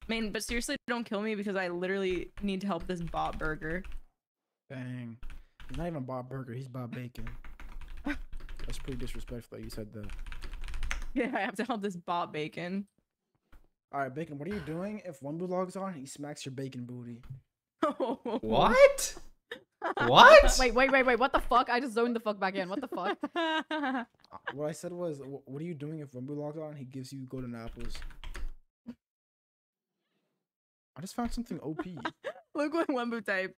Man, but seriously, don't kill me because I literally need to help this bot burger. Dang. He's not even Bob Burger. He's Bob Bacon. That's pretty disrespectful that you said that. Yeah, I have to help this bot bacon. All right, Bacon, what are you doing? If Wumbo logs on, he smacks your bacon booty. What? What? Wait. What the fuck? I just zoned the fuck back in. What the fuck? What I said was, what are you doing if Wumbo logs on? He gives you golden apples. I just found something OP. Look what Wembu typed.